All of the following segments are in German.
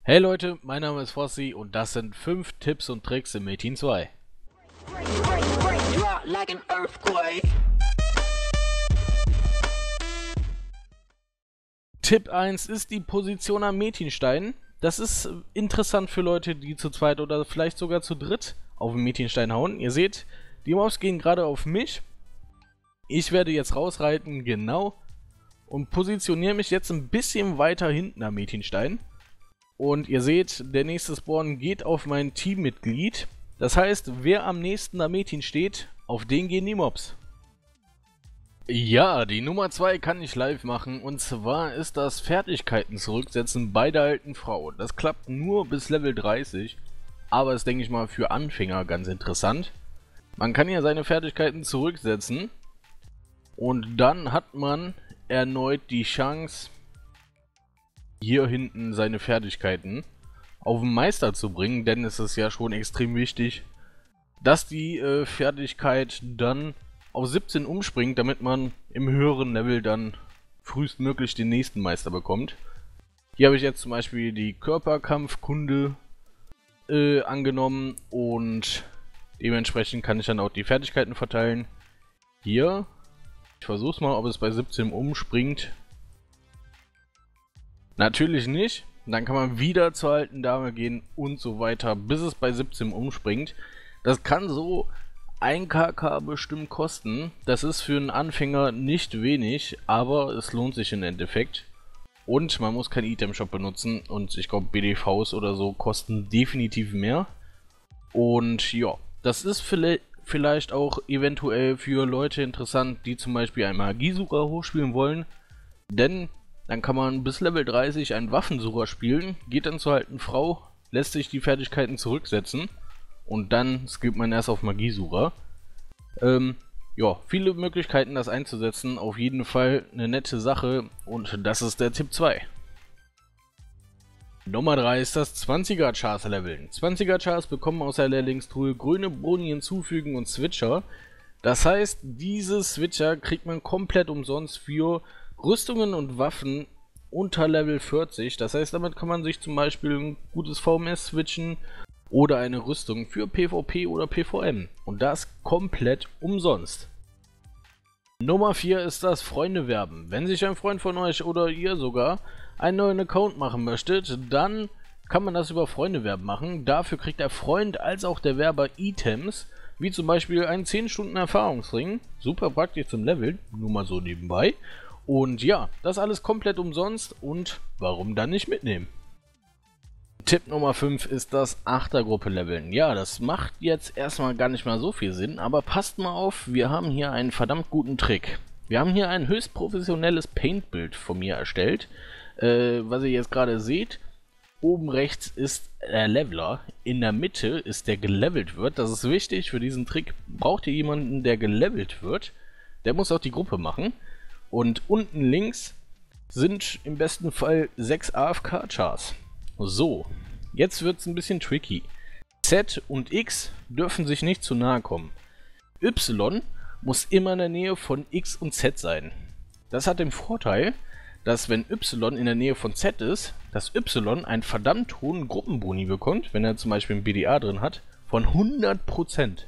Hey Leute, mein Name ist Fossi und das sind 5 Tipps und Tricks im Metin 2. Tipp 1 ist die Position am Metinstein. Das ist interessant für Leute, die zu zweit oder vielleicht sogar zu dritt auf den Metinstein hauen. Ihr seht, die Mobs gehen gerade auf mich. Ich werde jetzt rausreiten, genau, und positioniere mich jetzt ein bisschen weiter hinten am Metinstein. Und ihr seht, der nächste Spawn geht auf mein Teammitglied. Das heißt, wer am nächsten am Metin steht, auf den gehen die Mobs. Ja, die Nummer 2 kann ich live machen. Und zwar ist das Fertigkeiten zurücksetzen bei der alten Frau. Das klappt nur bis Level 30. Aber ist, denke ich mal, für Anfänger ganz interessant. Man kann ja seine Fertigkeiten zurücksetzen. Und dann hat man erneut die Chance, hier hinten seine Fertigkeiten auf den Meister zu bringen, denn es ist ja schon extrem wichtig, dass die Fertigkeit dann auf 17 umspringt, damit man im höheren Level dann frühestmöglich den nächsten Meister bekommt. Hier habe ich jetzt zum Beispiel die Körperkampfkunde angenommen und dementsprechend kann ich dann auch die Fertigkeiten verteilen. Hier, ich versuche es mal, ob es bei 17 umspringt. Natürlich nicht. Dann kann man wieder zur alten Dame gehen und so weiter, bis es bei 17 umspringt. Das kann so 1 KK bestimmt kosten. Das ist für einen Anfänger nicht wenig, aber es lohnt sich im Endeffekt. Und man muss kein Item-Shop benutzen und ich glaube BDVs oder so kosten definitiv mehr. Und ja, das ist vielleicht auch eventuell für Leute interessant, die zum Beispiel einen Magiesucher hochspielen wollen. Denn dann kann man bis Level 30 einen Waffensucher spielen, geht dann zur alten Frau, lässt sich die Fertigkeiten zurücksetzen und dann skippt man erst auf Magiesucher. Ja, viele Möglichkeiten das einzusetzen, auf jeden Fall eine nette Sache und das ist der Tipp 2. Nummer 3 ist das 20er Chars leveln. 20er Chars bekommen aus der Lehrlingstruhe grüne Boni hinzufügen und Switcher. Das heißt, diese Switcher kriegt man komplett umsonst für Rüstungen und Waffen unter Level 40, das heißt, damit kann man sich zum Beispiel ein gutes VMS switchen oder eine Rüstung für PvP oder PvM und das komplett umsonst. Nummer 4 ist das Freunde werben. Wenn sich ein Freund von euch oder ihr sogar einen neuen Account machen möchtet, dann kann man das über Freunde werben machen. Dafür kriegt der Freund als auch der Werber Items, wie zum Beispiel einen 10 Stunden Erfahrungsring, super praktisch zum Leveln, nur mal so nebenbei. Und ja, das alles komplett umsonst und warum dann nicht mitnehmen? Tipp Nummer 5 ist das Achtergruppe leveln. Ja, das macht jetzt erstmal gar nicht mal so viel Sinn, aber passt mal auf, wir haben hier einen verdammt guten Trick. Wir haben hier ein höchst professionelles Paint-Bild von mir erstellt. Was ihr jetzt gerade seht, oben rechts ist der Leveler, in der Mitte ist der gelevelt wird. Das ist wichtig, für diesen Trick braucht ihr jemanden, der gelevelt wird. Der muss auch die Gruppe machen. Und unten links sind im besten Fall 6 AFK-Chars. So, jetzt wird es ein bisschen tricky. Z und X dürfen sich nicht zu nahe kommen. Y muss immer in der Nähe von X und Z sein. Das hat den Vorteil, dass wenn Y in der Nähe von Z ist, dass Y einen verdammt hohen Gruppenboni bekommt, wenn er zum Beispiel ein BDA drin hat, von 100%.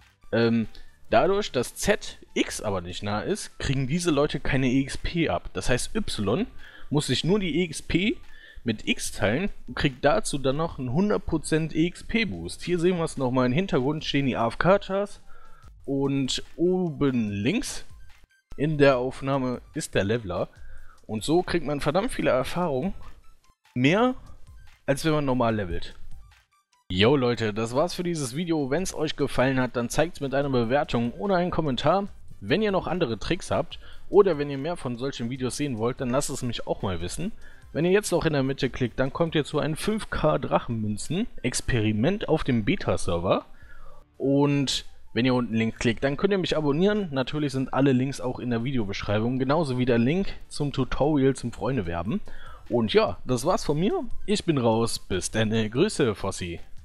Dadurch, dass Z X aber nicht nah ist, kriegen diese Leute keine EXP ab. Das heißt, Y muss sich nur die EXP mit X teilen und kriegt dazu dann noch einen 100% EXP-Boost. Hier sehen wir es nochmal, im Hintergrund stehen die AFK-Chars und oben links in der Aufnahme ist der Leveler. Und so kriegt man verdammt viele Erfahrung, mehr als wenn man normal levelt. Jo Leute, das war's für dieses Video. Wenn es euch gefallen hat, dann zeigt es mit einer Bewertung oder einem Kommentar. Wenn ihr noch andere Tricks habt oder wenn ihr mehr von solchen Videos sehen wollt, dann lasst es mich auch mal wissen. Wenn ihr jetzt noch in der Mitte klickt, dann kommt ihr zu einem 5K Drachenmünzen Experiment auf dem Beta-Server. Und wenn ihr unten links klickt, dann könnt ihr mich abonnieren. Natürlich sind alle Links auch in der Videobeschreibung, genauso wie der Link zum Tutorial zum Freunde werben. Und ja, das war's von mir. Ich bin raus. Bis dann. Grüße, Fossi.